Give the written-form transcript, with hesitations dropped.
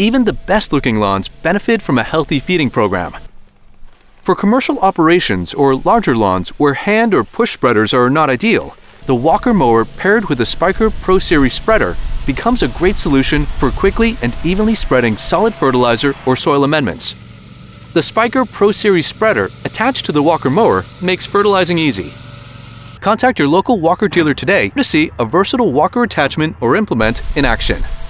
even the best-looking lawns benefit from a healthy feeding program. For commercial operations or larger lawns where hand or push spreaders are not ideal, the Walker mower paired with the Spyker Pro Series spreader becomes a great solution for quickly and evenly spreading solid fertilizer or soil amendments. The Spyker Pro Series spreader attached to the Walker mower makes fertilizing easy. Contact your local Walker dealer today to see a versatile Walker attachment or implement in action.